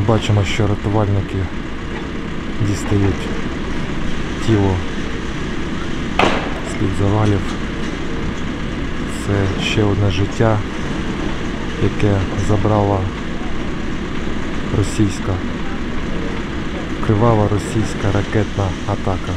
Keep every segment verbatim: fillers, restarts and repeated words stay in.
бачимо, що рятувальники дістають тіло з-під завалів. Це ще одне життя, яке забрала російська, кривава російська ракетна атака.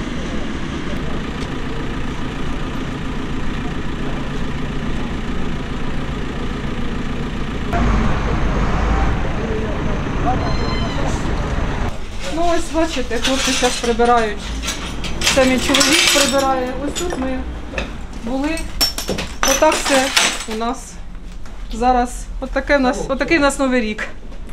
Ну ось бачите, хлопці зараз прибирають. Це мій чоловік прибирає. Ось тут ми були. Отак все у нас зараз. Отакий у нас, отакий у нас Новий рік.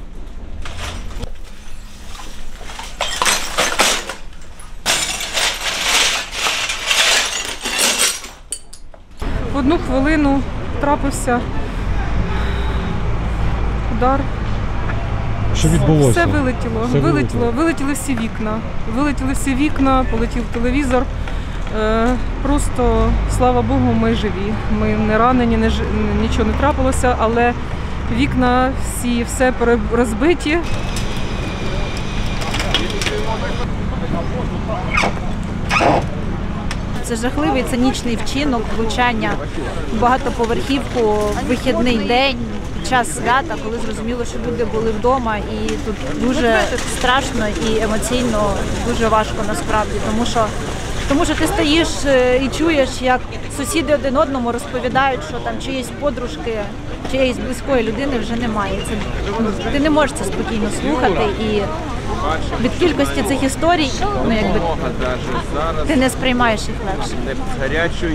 В одну хвилину трапився удар. Що відбулося? Все вилетіло. Все вилетіло. вилетіло. Вилетіли всі вікна. Вилетіли всі вікна, полетів телевізор. Е, просто, слава Богу, ми живі. Ми не ранені, не, нічого не трапилося, але вікна всі, все розбиті. Це жахливий цинічний вчинок, влучання в багатоповерхівку в вихідний день, під час свята, коли зрозуміло, що люди були вдома, і тут дуже страшно і емоційно дуже важко насправді, тому що, тому що ти стоїш і чуєш, як сусіди один одному розповідають, що там чиїсь подружки, чиєїсь близької людини вже немає. Це, ну, ти не можеш це спокійно слухати, і від кількості цих історій, ну, якби, ти не сприймаєш їх легше.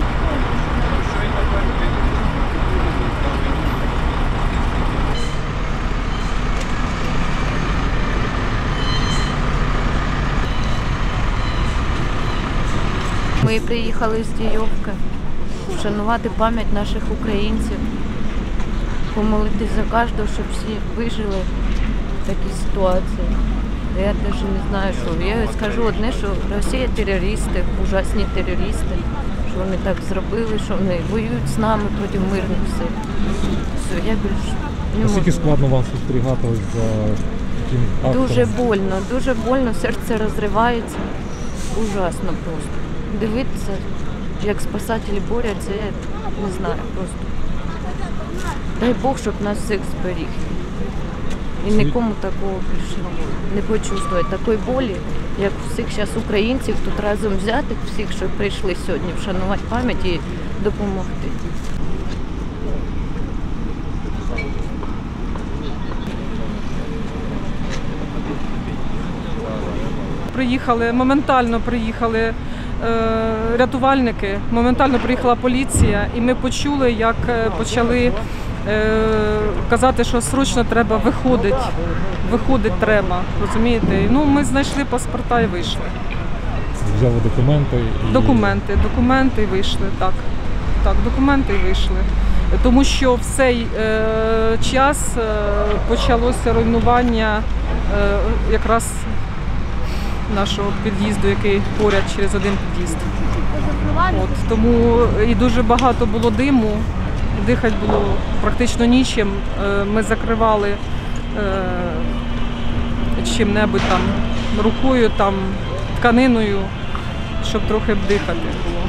Ми приїхали з Дійовки вшанувати пам'ять наших українців, помолитись за кожного, щоб всі вижили в такій ситуації. Я навіть не знаю, що. Я скажу одне, що Росія терористи, ужасні терористи, що вони так зробили, що вони воюють з нами проти мирних сил. Все, я більше не можу. Наскільки складно вам спостерігати за таким актом? Дуже больно, дуже больно, серце розривається. Ужасно просто. Дивитися, як спасателі борються, я не знаю просто. Дай Бог, щоб нас всіх зберіг. І нікому такого більше не почувствувати такої болі, як всіх зараз українців тут разом взяти, всіх, що прийшли сьогодні вшанувати пам'ять і допомогти. Приїхали, моментально приїхали е, рятувальники, моментально приїхала поліція, і ми почули, як почали е, казати, що срочно треба виходити, виходити треба, розумієте? Ну, ми знайшли паспорта і вийшли. Взяли документи і... Документи, документи і вийшли, так. Так, документи і вийшли. Тому що в цей е, час е, почалося руйнування е, якраз нашого під'їзду, який поряд через один під'їзд. От, тому і дуже багато було диму, дихати було практично нічим. Ми закривали е, чим-небудь там, рукою, там, тканиною, щоб трохи дихати було.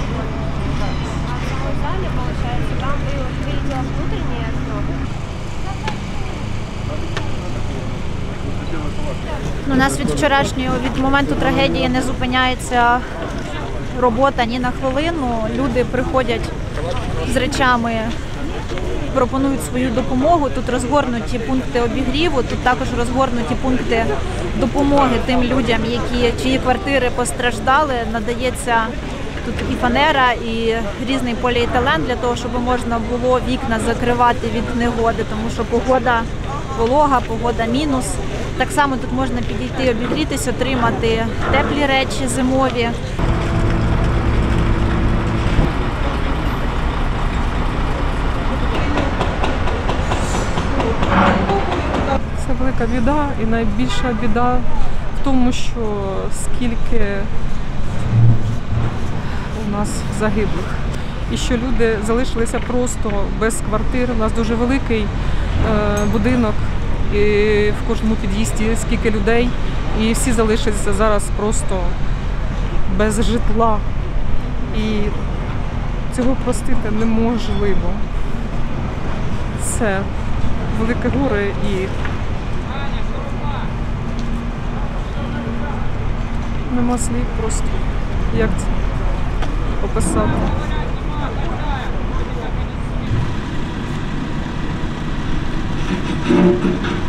У нас від вчорашнього, від моменту трагедії не зупиняється робота ні на хвилину. Люди приходять з речами, пропонують свою допомогу. Тут розгорнуті пункти обігріву, тут також розгорнуті пункти допомоги тим людям, які, чиї квартири постраждали. Надається тут і фанера, і різний поліетилен для того, щоб можна було вікна закривати від негоди, тому що погода волога, погода мінус. Так само тут можна підійти, обігрітись, отримати теплі речі зимові. Це велика біда, і найбільша біда в тому, що скільки у нас загиблих. І що люди залишилися просто без квартир. У нас дуже великий е, будинок, і в кожному під'їзді скільки людей, і всі залишаться зараз просто без житла. І цього простити неможливо. Це велике горе і нема слів просто, як це описати. Thank you.